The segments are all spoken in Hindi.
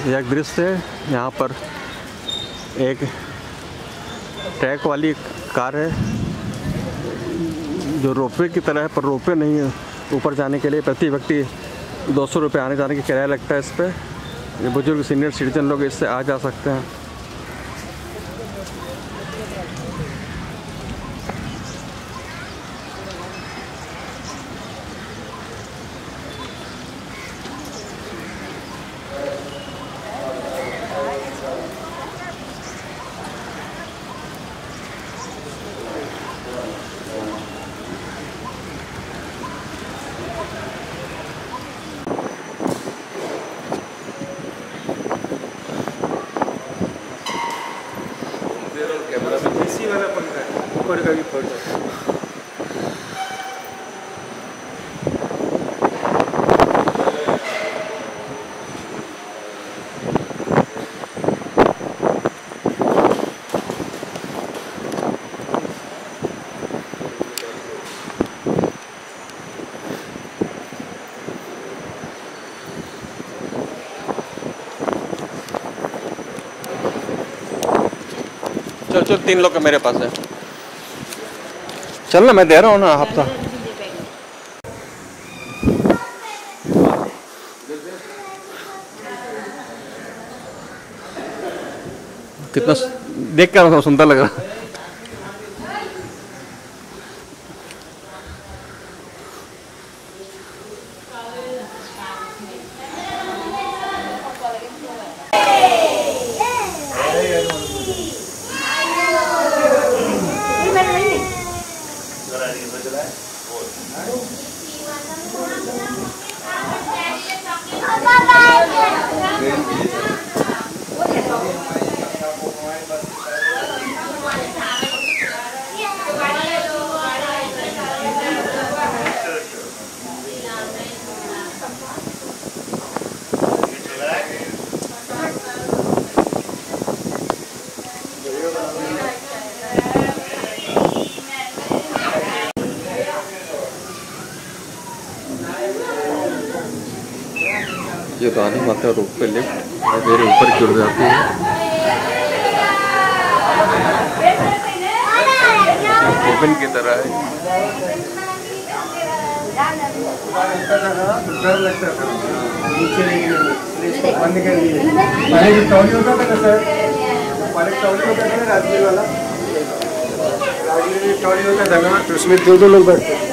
यह एक दृश्य है। यहाँ पर एक ट्रैक वाली कार है जो रोपवे की तरह है, पर रोपवे नहीं है। ऊपर जाने के लिए प्रति व्यक्ति 200 रुपये आने जाने की किराया लगता है इस पर। ये बुजुर्ग सीनियर सिटीजन लोग इससे आ जा सकते हैं। इसी वाला पंखा है, ऊपर का भी फोटो। चल 3 लोग का मेरे पास है। चल ना, मैं दे रहा हूँ ना हफ्ता। कितना देख कर सुंदर लग रहा है। ये तो आनी माता रोड पे लिफ्ट मेरे ऊपर गिर जाती है। केबिन की तरह है। डर लगता था नीचे बंद कर लिए। पहले जो टॉली होता था ना सर, पहले टॉली होता था ना राजगीर वाला, राजगीर में टॉली होता था ना, तो उसमें 2-2 लोग बैठते थे।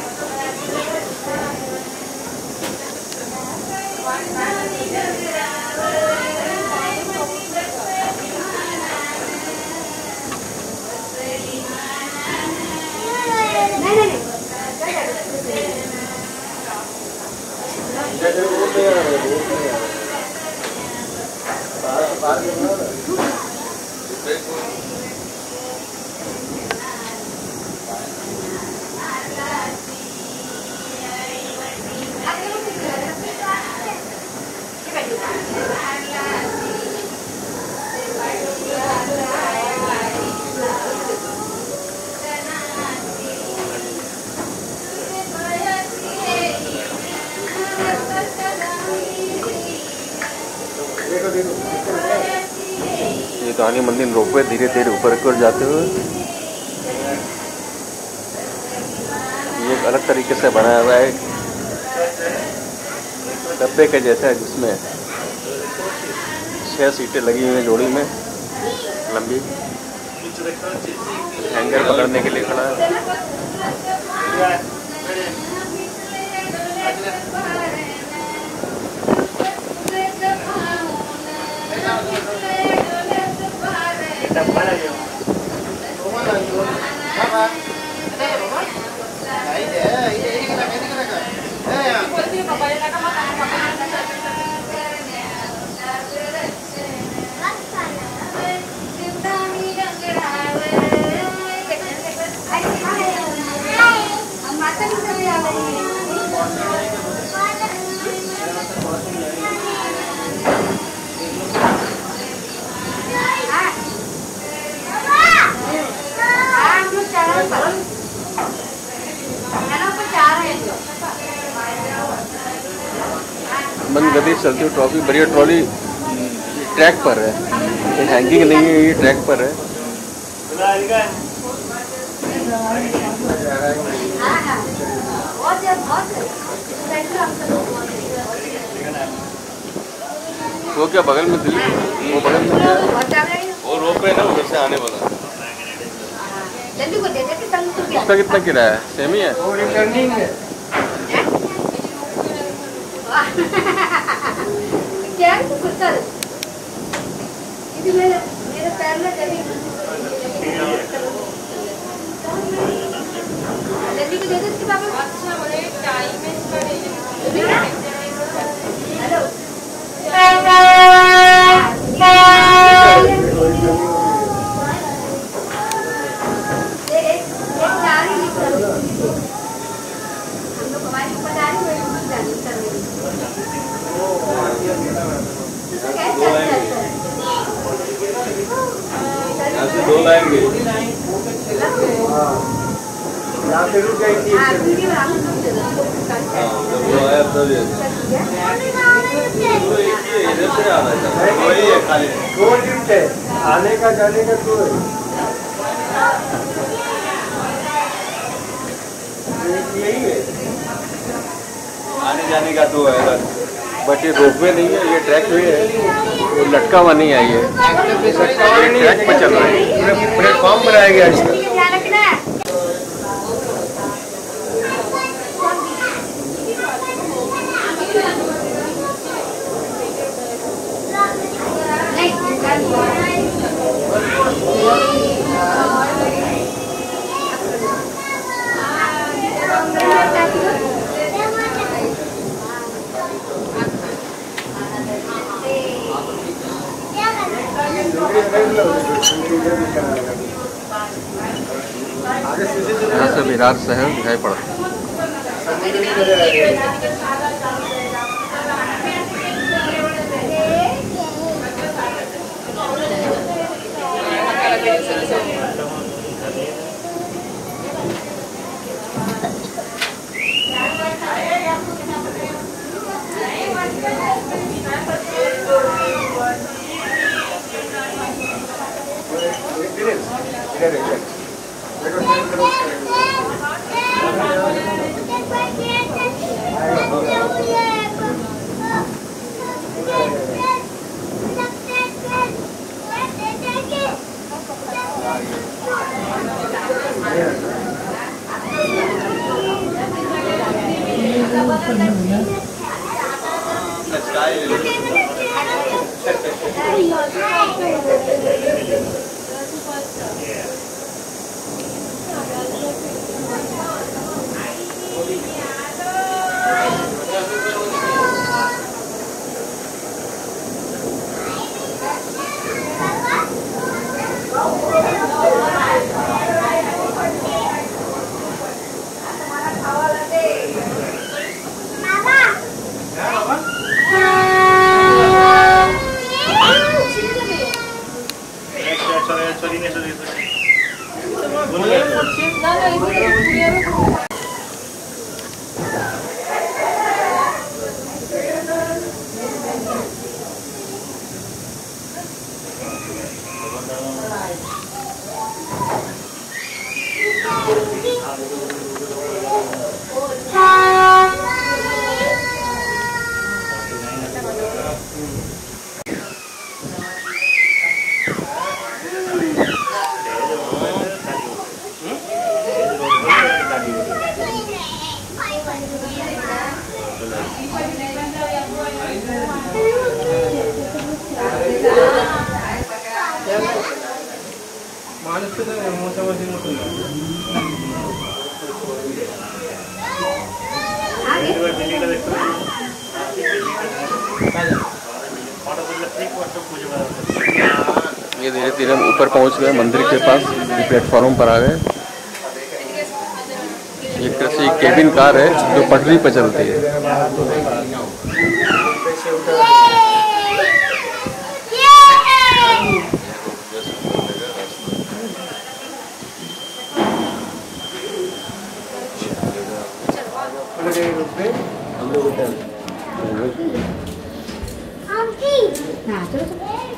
ये कहानी मंदिर रोपवे धीरे धीरे ऊपर की ओर जाते हुए ये एक अलग तरीके से बनाया हुआ है, डब्बे के जैसा है, जिसमें 6 सीटें लगी हुई हैं जोड़ी में, लंबी। हैंगर पकड़ने के लिए खड़ा है। मंद गति चलती हुई ट्रॉफी, बढ़िया ट्रॉली ट्रैक पर है, ये हैंगिंग नहीं है, ये ट्रैक पर है। वो क्या बगल में दिल्ली, वो बगल में क्या वो रोप है ना, उधर से आने वाला। उसका कितना किराया है? सेम ही है। वो रिटर्निंग है। क्या मेरे पैर में कभी जल्दी को दे दो इसके पापा। अच्छा बोले टाइम है इसका दे हेलो दो लाइन गई। यहाँ पे रुक गई थी। वो आया तब इधर से आ रहा था, वही है खाली। दो लिफ्ट है, आने का जाने का दो है। यही है, आने जाने का दो है, बट ये रोपवे नहीं है, ये ट्रैक वे है, वो लटका हुआ नहीं है। ये ट्रैक पे चल रहा है, प्लेटफॉर्म बनाया गया इसका। यहाँ से विरार शहर दिखाई पड़ता है। ये धीरे धीरे हम ऊपर पहुंच गए मंदिर के पास, ये प्लेटफॉर्म पर आ गए। एक तरह से केबिन कार है जो पटरी पर चलती है। हाँ चलो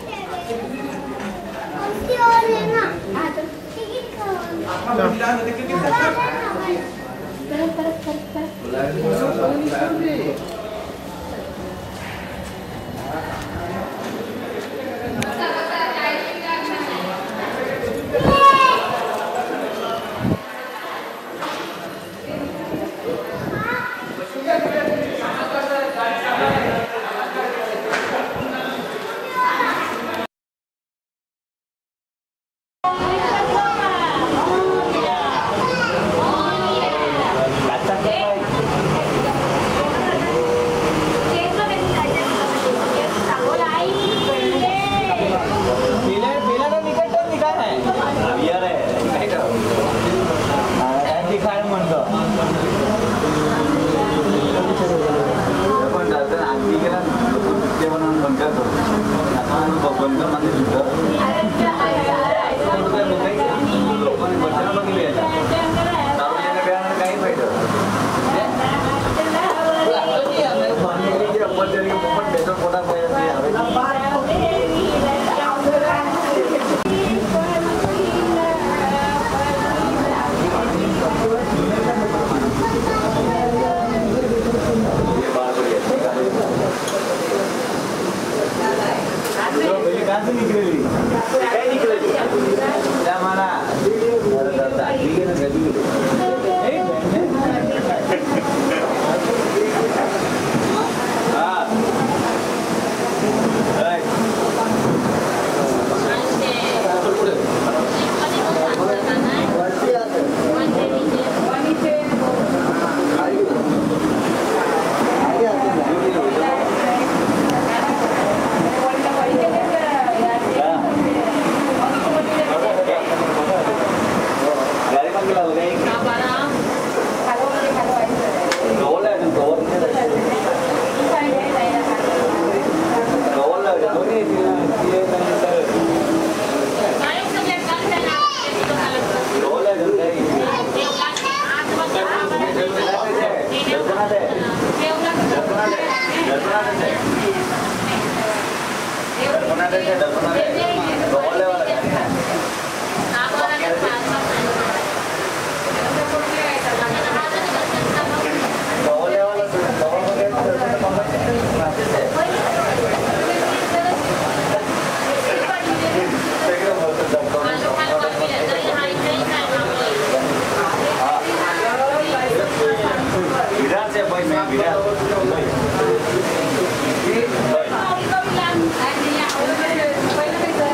Hãy subscribe cho kênh Ghiền Mì Gõ để không bỏ lỡ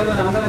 तो